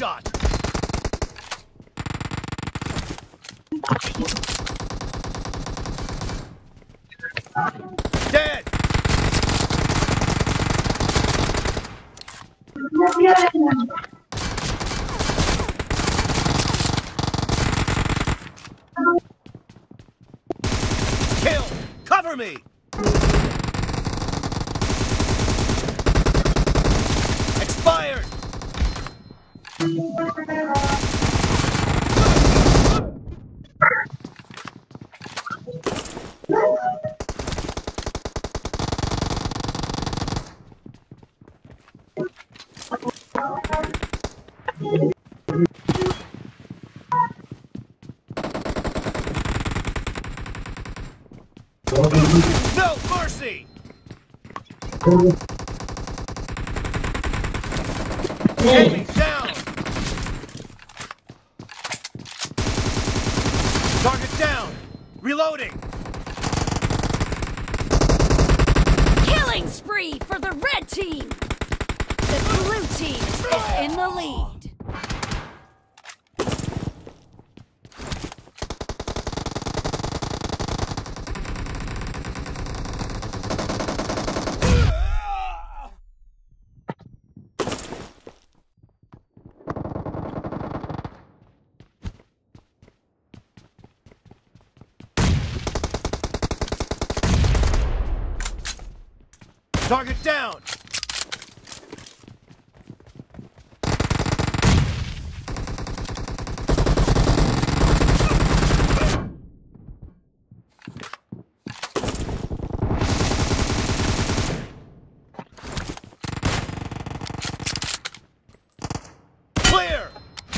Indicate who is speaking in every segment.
Speaker 1: shot! Dead! Kill! Cover me! Expired! No mercy! Enemy down! Target down! Reloading!
Speaker 2: Killing spree for the red team! The blue team is in the lead.
Speaker 1: Target down! Clear!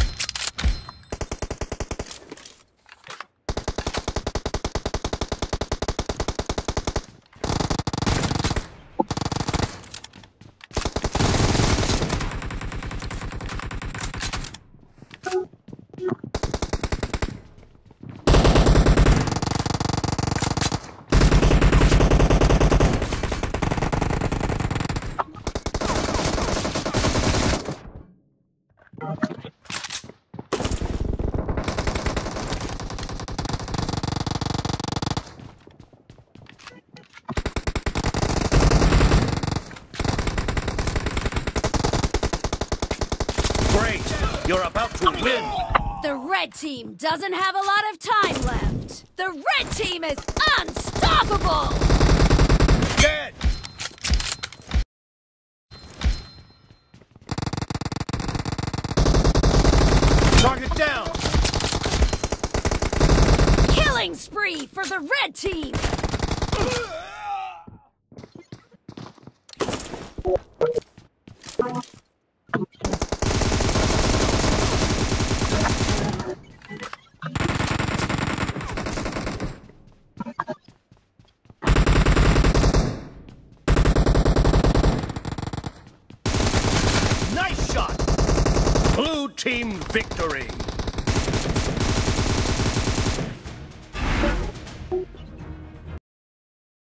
Speaker 1: Great! You're about to win!
Speaker 2: The red team doesn't have a lot of time left. The red team is unstoppable!
Speaker 1: Dead! Target down!
Speaker 2: Killing spree for the red team!
Speaker 1: Nice shot! Blue team victory!